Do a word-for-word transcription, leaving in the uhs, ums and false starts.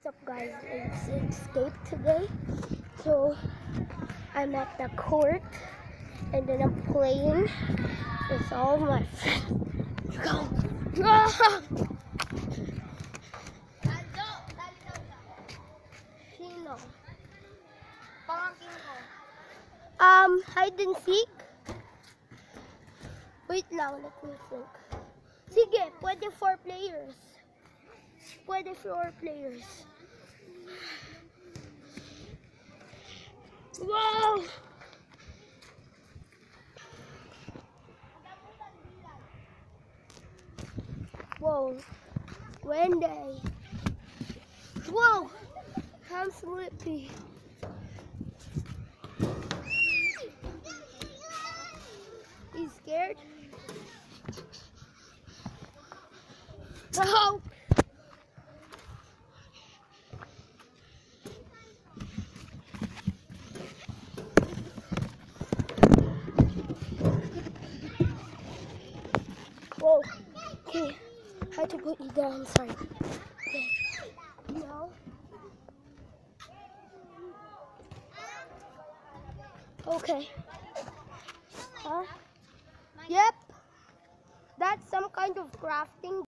What's up, guys? It's Escape today. So I'm at the court and then I'm playing with all my friends. Go! Ah! Sino? Um, hide and seek. Wait lang, let me think. Sige, pwede four players. Pwede four players. Wow! Whoa. Wendy. Whoa! I'm slippy. You scared? No! Whoa. Okay. I had to put you down. Sorry. Okay. No. Okay. Huh? Yep. That's some kind of crafting.